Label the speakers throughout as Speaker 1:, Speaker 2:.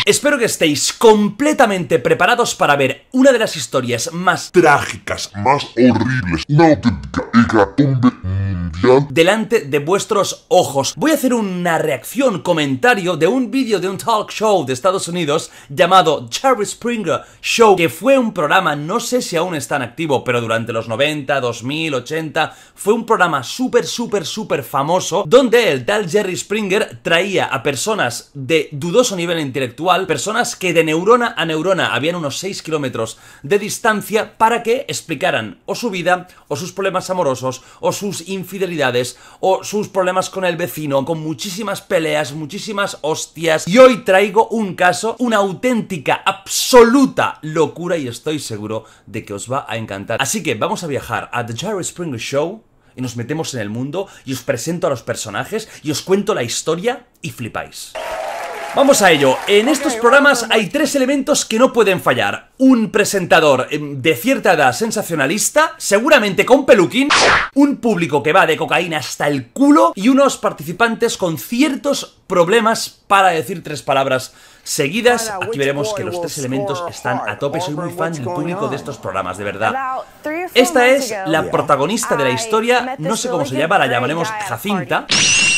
Speaker 1: Espero que estéis completamente preparados para ver una de las historias más
Speaker 2: trágicas, más horribles, una auténtica hecatombe mundial
Speaker 1: delante de vuestros ojos. Voy a hacer una reacción, comentario de un vídeo de un talk show de Estados Unidos llamado Jerry Springer Show, que fue un programa, no sé si aún está en activo, pero durante los 90, 2000, 80, fue un programa súper famoso, donde el tal Jerry Springer traía a personas de dudoso nivel intelectual, personas que de neurona a neurona habían unos 6 kilómetros de distancia, para que explicaran o su vida, o sus problemas amorosos, o sus infidelidades, o sus problemas con el vecino, con muchísimas peleas, muchísimas hostias. Y hoy traigo un caso, una auténtica, absoluta locura, y estoy seguro de que os va a encantar. Así que vamos a viajar a The Jerry Springer Show y nos metemos en el mundo y os presento a los personajes y os cuento la historia y flipáis. Vamos a ello. En estos programas hay 3 elementos que no pueden fallar. Un presentador de cierta edad sensacionalista, seguramente con peluquín, un público que va de cocaína hasta el culo y unos participantes con ciertos problemas para decir 3 palabras seguidas. Aquí veremos que los 3 elementos están a tope. Soy muy fan del público de estos programas, de verdad. Esta es la protagonista de la historia, no sé cómo se llama, la llamaremos Jacinta.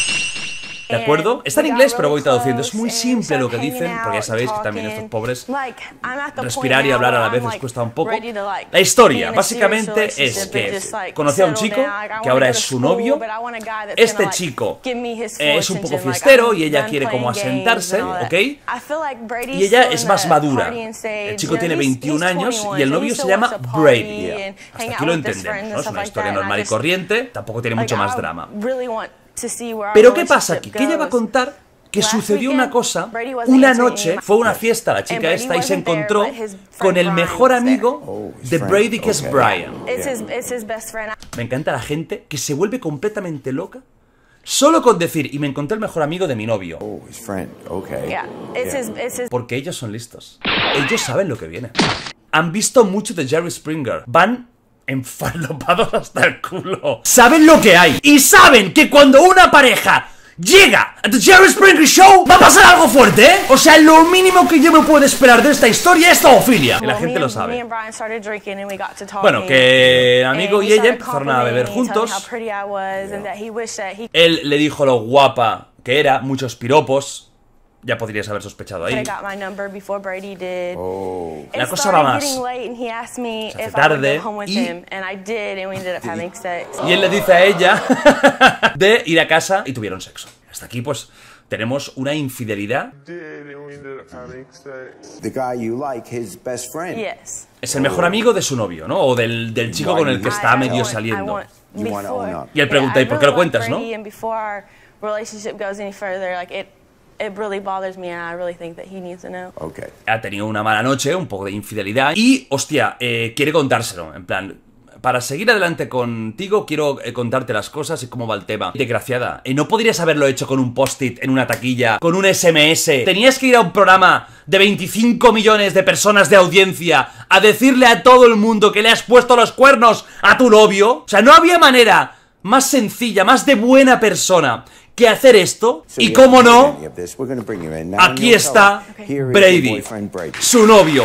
Speaker 1: ¿De acuerdo? Está en inglés, pero voy traduciendo. Es muy simple lo que dicen, porque ya sabéis que también estos pobres respirar y hablar a la vez les cuesta un poco. La historia, básicamente, es que conoció a un chico, que ahora es su novio. Este chico es un poco fiestero y ella quiere como asentarse, ¿ok? Y ella es más madura. El chico tiene 21 años y el novio se llama Brady. Hasta aquí lo entendemos, ¿no? Es una historia normal y corriente, tampoco tiene mucho más drama. Pero ¿qué pasa aquí? Que ella va a contar que sucedió una cosa. Una noche fue a una fiesta la chica esta y se encontró con el mejor amigo de Brady, que es Brian. Me encanta la gente que se vuelve completamente loca solo con decir, y me encontré el mejor amigo de mi novio. Porque ellos son listos. Ellos saben lo que viene. Han visto mucho de Jerry Springer. Van enfalopados hasta el culo. Saben lo que hay. Y saben que cuando una pareja llega a The Jerry Springer Show va a pasar algo fuerte, ¿eh? O sea, lo mínimo que yo me puedo esperar de esta historia es zoofilia. Que la gente lo sabe. Bueno, que el amigo y ella empezaron a beber juntos. Él le dijo lo guapa que era, muchos piropos. Ya podrías haber sospechado ahí. La cosa va más. Se hace tarde y él le dice a ella de ir a casa y tuvieron sexo. Hasta aquí pues tenemos una infidelidad. Es el mejor amigo de su novio, ¿no? O del chico con el que está medio saliendo. Y él pregunta, ¿y por qué lo cuentas, no? Ha tenido una mala noche, un poco de infidelidad y, hostia, quiere contárselo. En plan, para seguir adelante contigo quiero contarte las cosas y cómo va el tema. Desgraciada, no podrías haberlo hecho con un post-it en una taquilla, con un SMS. Tenías que ir a un programa de 25 millones de personas de audiencia a decirle a todo el mundo que le has puesto los cuernos a tu novio. O sea, no había manera más sencilla, más de buena persona que hacer esto. Y cómo no, aquí está Brady, su novio.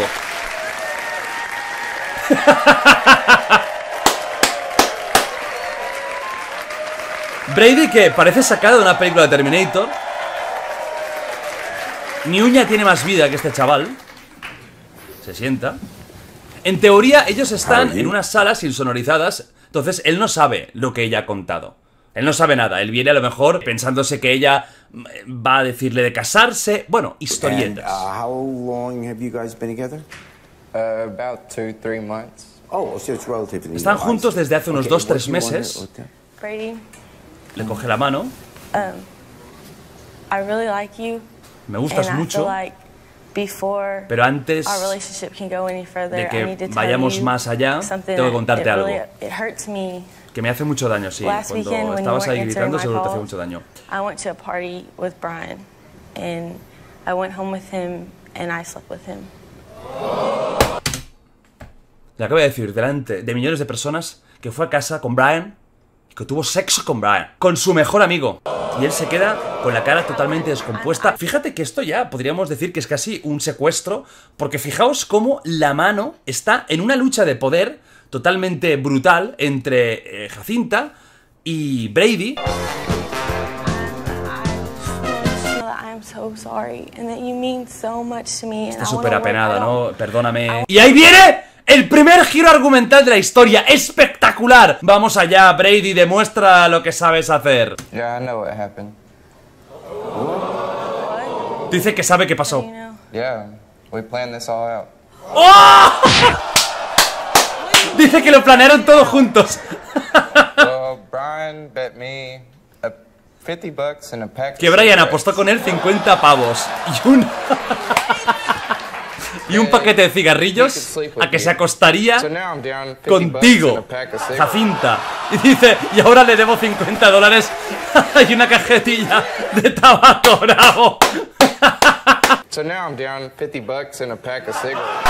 Speaker 1: Brady, que parece sacado de una película de Terminator. Ni uña tiene más vida que este chaval. Se sienta. En teoría ellos están en unas salas insonorizadas. Entonces él no sabe lo que ella ha contado. Él no sabe nada, él viene a lo mejor pensándose que ella va a decirle de casarse. Bueno, historietas. Están juntos desde hace unos 2-3 meses. Le coge la mano. Me gustas mucho. Pero antes de que vayamos más allá, tengo que contarte algo que me hace mucho daño, sí. Cuando estabas ahí gritando, seguro te hace mucho daño. Le acabo de decir delante de millones de personas que fue a casa con Brian y que tuvo sexo con Brian, con su mejor amigo. Y él se queda con la cara totalmente descompuesta. Fíjate que esto ya podríamos decir que es casi un secuestro, porque fijaos cómo la mano está en una lucha de poder totalmente brutal entre Jacinta y Brady. Está súper apenada, ¿no? Perdóname. Y ahí viene el primer giro argumental de la historia. ¡Espectacular! Vamos allá, Brady, demuestra lo que sabes hacer.
Speaker 3: Yeah, I know what happened.
Speaker 1: Dice que sabe qué pasó.
Speaker 3: Yeah, we planned this all out.
Speaker 1: ¡Oh! Dice que lo planearon todos juntos.
Speaker 3: Well, Brian bet me $50 and a pack.
Speaker 1: Que Brian apostó con él 50 pavos y un paquete de cigarrillos a que se acostaría contigo, Jacinta. Y dice, y ahora le debo $50 y una cajetilla de tabaco. Bravo.
Speaker 3: So now I'm down $50 and a pack of cigarettes.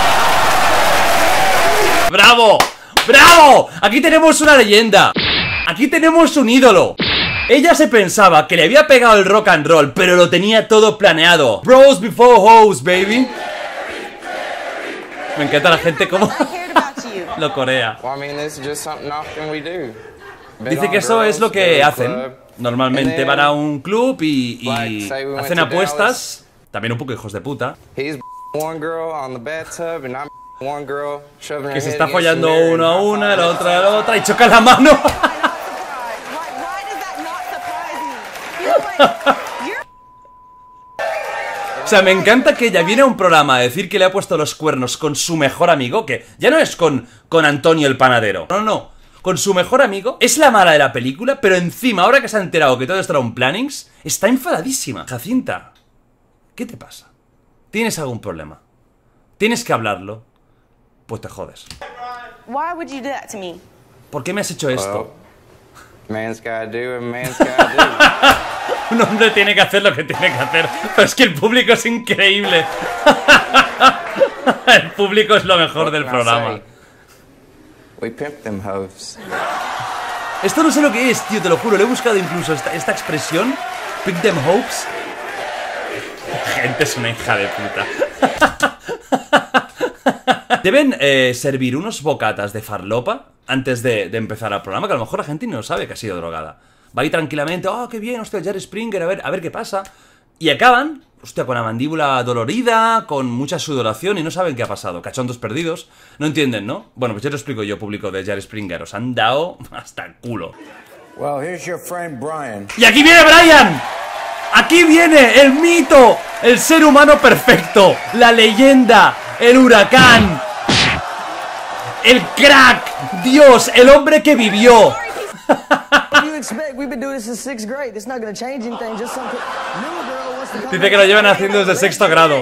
Speaker 1: ¡Bravo! ¡Bravo! Aquí tenemos una leyenda. Aquí tenemos un ídolo. Ella se pensaba que le había pegado el rock and roll, pero lo tenía todo planeado. Bros before hoes, baby. Me encanta la gente como lo corea. Dice que eso es lo que hacen. Normalmente van a un club y hacen apuestas. También un poco hijos de puta. Que se está follando uno a una, el otro a la otra y choca la mano. O sea, me encanta que ella viene a un programa a decir que le ha puesto los cuernos con su mejor amigo, que ya no es con Antonio el panadero. No, no, con su mejor amigo. Es la mala de la película, pero encima, ahora que se ha enterado que todo esto era un plannings, está enfadadísima. Jacinta, ¿qué te pasa? ¿Tienes algún problema? ¿Tienes que hablarlo? Pues te jodes. ¿Por qué me has hecho esto?
Speaker 3: Man's gotta do what man's gotta do.
Speaker 1: Un hombre tiene que hacer lo que tiene que hacer. Pero es que el público es increíble. El público es lo mejor del programa.
Speaker 3: We pimp them hoes.
Speaker 1: Esto no sé lo que es, tío, te lo juro. Le he buscado incluso esta expresión. Pick them hopes. Gente, es una hija de puta. Deben servir unos bocatas de farlopa antes de empezar el programa, que a lo mejor la gente no sabe que ha sido drogada. Va ahí tranquilamente, oh, qué bien, hostia, Jerry Springer, a ver qué pasa. Y acaban, hostia, con la mandíbula dolorida, con mucha sudoración y no saben qué ha pasado. Cachondos perdidos. No entienden, ¿no? Bueno, pues ya lo explico yo, público de Jerry Springer. Os han dado hasta el culo.
Speaker 4: Well, here's your friend Brian.
Speaker 1: ¡Y aquí viene Brian! ¡Aquí viene el mito! El ser humano perfecto. La leyenda. El huracán. El crack. Dios, el hombre que vivió. Dice que lo llevan haciendo desde sexto grado.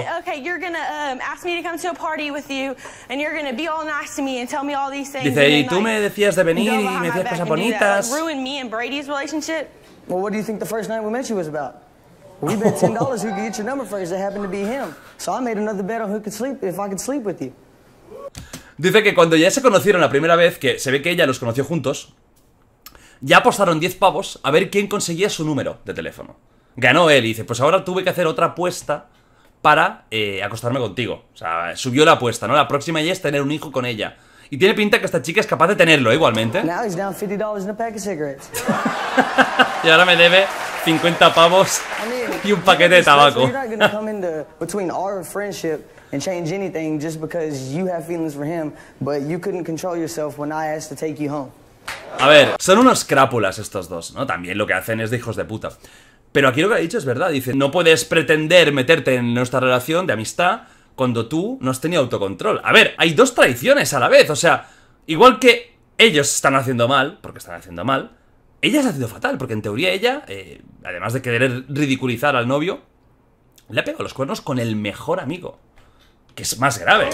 Speaker 1: Dice, y tú me decías de venir y me decías cosas bonitas.
Speaker 5: Well, what do you think the first night we met you was about? We bet $10 who could get your number first. It happened to be him. So I made another bet on who could sleep, if I could sleep with you.
Speaker 1: Dice que cuando ya se conocieron la primera vez, que se ve que ella los conoció juntos, ya apostaron 10 pavos a ver quién conseguía su número de teléfono. Ganó él y dice, pues ahora tuve que hacer otra apuesta para acostarme contigo. O sea, subió la apuesta, ¿no? La próxima ya es tener un hijo con ella. Y tiene pinta que esta chica es capaz de tenerlo, igualmente.
Speaker 5: Now he's down $50 in a pack of cigarettes.
Speaker 1: Y ahora me debe 50 pavos y un paquete de tabaco.
Speaker 5: You're not gonna come into between our friendship and change anything just because you have feelings for him, but you couldn't control yourself when I asked to take you home.
Speaker 1: A ver, son unos crápulas estos dos, ¿no? También lo que hacen es de hijos de puta. Pero aquí lo que ha dicho es verdad. Dice, no puedes pretender meterte en nuestra relación de amistad cuando tú no has tenido autocontrol. A ver, hay dos traiciones a la vez. O sea, igual que ellos están haciendo mal, porque están haciendo mal, ella está haciendo fatal, porque en teoría ella, además de querer ridiculizar al novio, le ha pegado los cuernos con el mejor amigo. Que es más grave.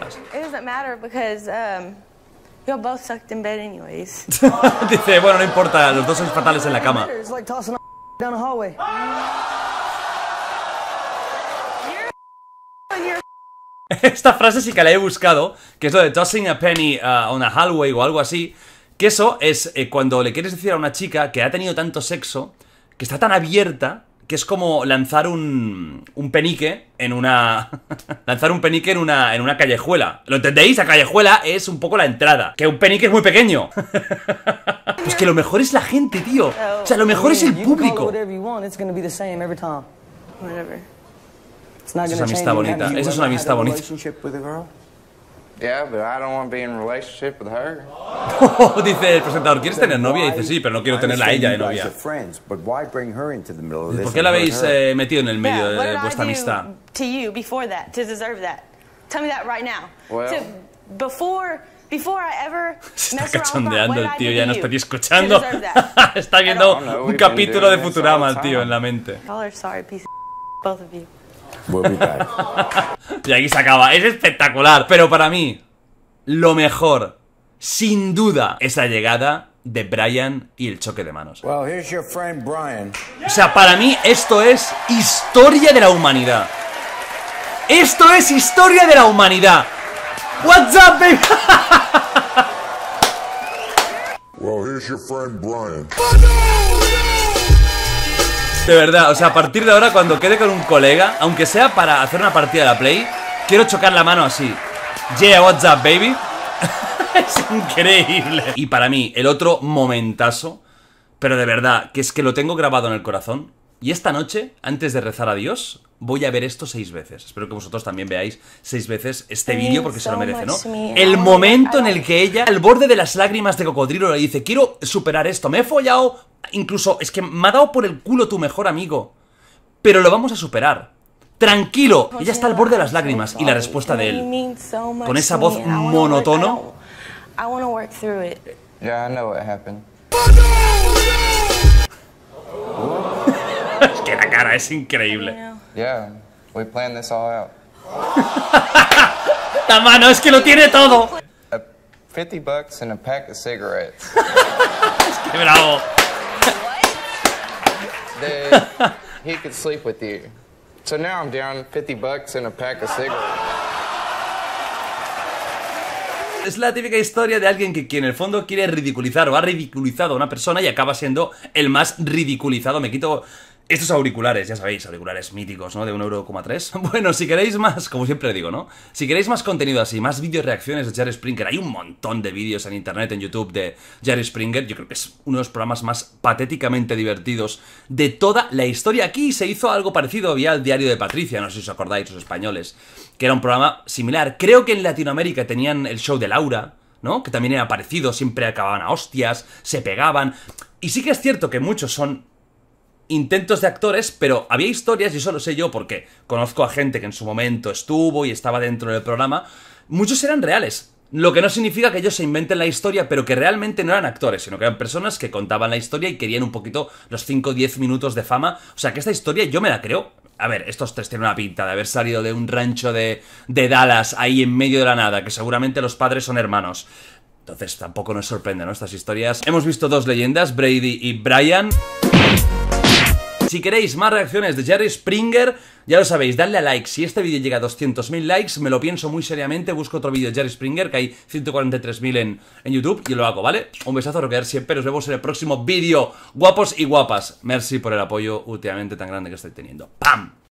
Speaker 1: Dice, bueno, no importa, los dos sois fatales en la cama. Esta frase sí que la he buscado, que es lo de tossing a penny on a hallway o algo así. Que eso es cuando le quieres decir a una chica que ha tenido tanto sexo que está tan abierta que es como lanzar un penique en una... lanzar un penique en una callejuela. ¿Lo entendéis? La callejuela es un poco la entrada. Que un penique es muy pequeño. Pues que lo mejor es la gente, tío. O sea, lo mejor es el público. Esa es amistad bonita. Esa es una amistad bonita.
Speaker 3: Yeah, but I don't want to be in a relationship with her.
Speaker 1: Dice el presentador, ¿quieres tener novia? Y dice, sí, pero no quiero tenerla a ella de novia. ¿Por qué la habéis metido en el medio de vuestra amistad?
Speaker 6: To you before that, to deserve that. Tell me that right now.
Speaker 3: Well,
Speaker 6: Before I ever
Speaker 1: Se está
Speaker 6: mess around with my-
Speaker 1: cachondeando
Speaker 6: what
Speaker 1: el
Speaker 6: did I
Speaker 1: tío,
Speaker 6: do
Speaker 1: ya
Speaker 6: to
Speaker 1: no
Speaker 6: you
Speaker 1: estaría
Speaker 6: to
Speaker 1: escuchando.
Speaker 6: deserve that?
Speaker 1: Está viendo
Speaker 3: I don't know,
Speaker 1: un
Speaker 3: we've been
Speaker 1: capítulo de
Speaker 3: doing this
Speaker 1: Futurama,
Speaker 3: all the
Speaker 1: tío,
Speaker 3: time.
Speaker 1: en la mente.
Speaker 6: Y'all are sorry, piece of both of you.
Speaker 4: We'll be back.
Speaker 1: Y aquí se acaba. Es espectacular. Pero para mí, lo mejor, sin duda, es la llegada de Brian y el choque de manos.
Speaker 4: Well, here's your friend Brian.
Speaker 1: O sea, para mí esto es historia de la humanidad. Esto es historia de la humanidad. What's up, baby?
Speaker 2: Well, here's your friend Brian.
Speaker 1: De verdad, o sea, a partir de ahora, cuando quede con un colega, aunque sea para hacer una partida de la Play, quiero chocar la mano así. Yeah, what's up, baby? Es increíble. Y para mí, el otro momentazo, pero de verdad, que es que lo tengo grabado en el corazón. Y esta noche, antes de rezar a Dios, voy a ver esto 6 veces. Espero que vosotros también veáis 6 veces este vídeo porque se lo merece, ¿no? El momento en el que ella, al borde de las lágrimas de cocodrilo, le dice, quiero superar esto, me he follado, incluso, es que me ha dado por el culo tu mejor amigo, pero lo vamos a superar. Tranquilo. Ella está al borde de las lágrimas y la respuesta de él, con esa voz monotono.
Speaker 3: yeah, I know what happened.
Speaker 1: Es que la cara es increíble.
Speaker 3: Yeah, we planned this all out.
Speaker 1: La mano, es que lo tiene todo.
Speaker 3: $50 and a pack of cigarettes.
Speaker 1: ¡Qué bravo!
Speaker 3: That he could sleep with you. So now I'm down $50 and a pack of cigarettes.
Speaker 1: Es la típica historia de alguien que en el fondo quiere ridiculizar o ha ridiculizado a una persona y acaba siendo el más ridiculizado. Me quito estos auriculares, ya sabéis, auriculares míticos, ¿no? De 1,3 €. Bueno, si queréis más, como siempre digo, ¿no? Si queréis más contenido así, más vídeos reacciones de Jerry Springer, hay un montón de vídeos en internet, en YouTube de Jerry Springer. Yo creo que es uno de los programas más patéticamente divertidos de toda la historia. Aquí se hizo algo parecido, había el Diario de Patricia, no sé si os acordáis, los españoles, que era un programa similar. Creo que en Latinoamérica tenían el show de Laura, ¿no? Que también era parecido, siempre acababan a hostias, se pegaban. Y sí que es cierto que muchos son intentos de actores, pero había historias, y eso lo sé yo porque conozco a gente que en su momento estuvo y estaba dentro del programa, muchos eran reales. Lo que no significa que ellos se inventen la historia, pero que realmente no eran actores, sino que eran personas que contaban la historia y querían un poquito los 5 o 10 minutos de fama. O sea, que esta historia yo me la creo. A ver, estos tres tienen una pinta de haber salido de un rancho de Dallas, ahí en medio de la nada, que seguramente los padres son hermanos. Entonces tampoco nos sorprende, ¿no? Estas historias. Hemos visto dos leyendas, Brady y Brian. Si queréis más reacciones de Jerry Springer, ya lo sabéis, dadle a like. Si este vídeo llega a 200.000 likes, me lo pienso muy seriamente, busco otro vídeo de Jerry Springer, que hay 143.000 en YouTube, y lo hago, ¿vale? Un besazo, roquear siempre, nos vemos en el próximo vídeo. Guapos y guapas, merci por el apoyo últimamente tan grande que estoy teniendo. ¡Pam!